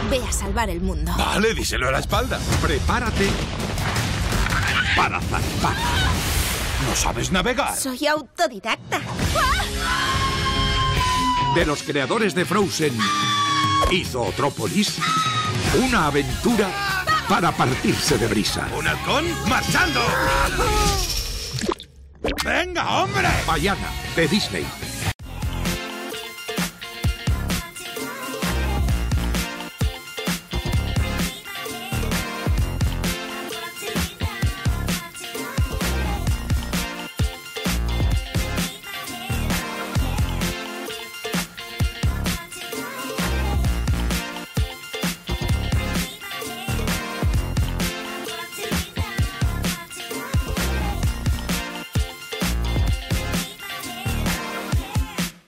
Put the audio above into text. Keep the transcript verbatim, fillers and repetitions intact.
Ve a salvar el mundo. Vale, díselo a la espalda. Prepárate para zarpar. ¿No sabes navegar? Soy autodidacta. De los creadores de Frozen y Zootrópolis, una aventura para partirse de brisa. ¿Un halcón? ¡Marchando! ¡Venga, hombre! Vaiana, de Disney.